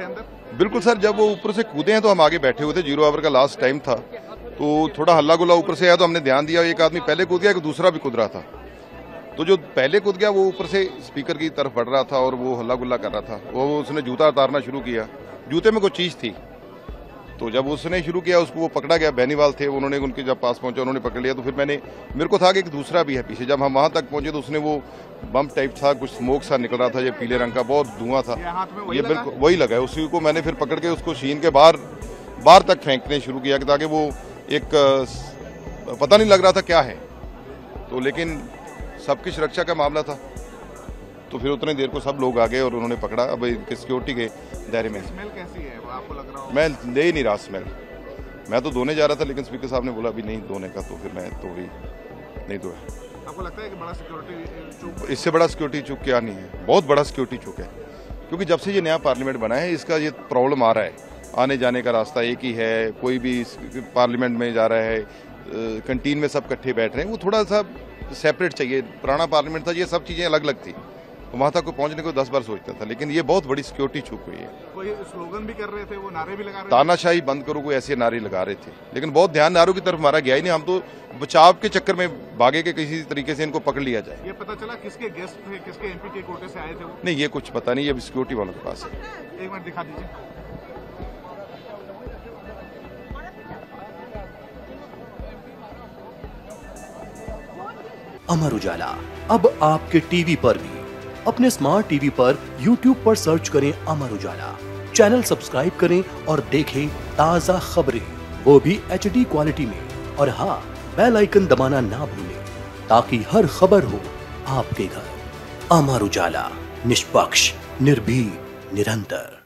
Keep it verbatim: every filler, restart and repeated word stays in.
के अंदर? बिल्कुल सर, जब वो ऊपर से कूदे हैं तो हम आगे बैठे हुए थे, जीरो आवर का लास्ट टाइम था, तो थोड़ा हल्ला गुल्ला ऊपर से आया तो हमने ध्यान दिया, एक आदमी पहले कूद गया, एक दूसरा भी कूद रहा था। तो जो पहले कूद गया वो ऊपर से स्पीकर की तरफ बढ़ रहा था और वो हल्ला गुल्ला कर रहा था। वो उसने जूता उतारना शुरू किया, जूते में कोई चीज़ थी, तो जब उसने शुरू किया उसको वो पकड़ा गया, बेनीवाल थे, उन्होंने उनके जब पास पहुंचा उन्होंने पकड़ लिया। तो फिर मैंने मेरे को था कि एक दूसरा भी है पीछे। जब हम वहां तक पहुंचे तो उसने वो बम टाइप था, कुछ स्मोक सा निकल रहा था, ये पीले रंग का बहुत धुआं था, ये बिल्कुल वही लगा है। उसी को मैंने फिर पकड़ के उसको शीन के बाहर बाहर तक फेंकने शुरू किया ताकि वो एक पता नहीं लग रहा था क्या है, तो लेकिन सबकी सुरक्षा का मामला था, तो फिर उतनी देर को सब लोग आ गए और उन्होंने पकड़ा। अब सिक्योरिटी के दायरे में। स्मेल कैसी है वो आपको लग रहा हो? मैं ले ही नहीं रहा स्मेल, मैं तो धोने जा रहा था लेकिन स्पीकर साहब ने बोला अभी नहीं धोने का, तो फिर मैं तो भी नहीं धोया। आपको लगता है कि बड़ा सिक्योरिटी चूक? इससे बड़ा सिक्योरिटी चूक क्या नहीं है, बहुत बड़ा सिक्योरिटी चूक है, क्योंकि जब से ये नया पार्लियामेंट बना है इसका ये प्रॉब्लम आ रहा है, आने जाने का रास्ता एक ही है, कोई भी पार्लियामेंट में जा रहा है, कैंटीन में सब इकट्ठे बैठ रहे हैं, वो थोड़ा सा सेपरेट चाहिए। पुराना पार्लियामेंट था, ये सब चीज़ें अलग अलग थी, वहाँ तक को पहुँचने को दस बार सोचता था, लेकिन ये बहुत बड़ी सिक्योरिटी छूट हुई है। कोई स्लोगन भी कर रहे थे, वो नारे भी लगा रहे थे, तानाशाही बंद करो, कोई ऐसे नारे लगा रहे थे, लेकिन बहुत ध्यान नारों की तरफ हमारा गया ही नहीं। हम तो बचाव के चक्कर में भागे के किसी तरीके से इनको पकड़ लिया जाए। ये पता चला किसके गेस्ट थे, किसके एमपी के कोटे से आए थे वो? नहीं, ये कुछ पता नहीं, ये सिक्योरिटी वालों के पास है। एक मिनट दिखा दीजिए। अमर उजाला अब आपके टीवी पर भी। अपने स्मार्ट टीवी पर यूट्यूब पर सर्च करें अमर उजाला, चैनल सब्सक्राइब करें और देखें ताजा खबरें, वो भी एच डी क्वालिटी में। और हाँ, बेल आइकन दबाना ना भूलें ताकि हर खबर हो आपके घर। अमर उजाला, निष्पक्ष, निर्भीक, निरंतर।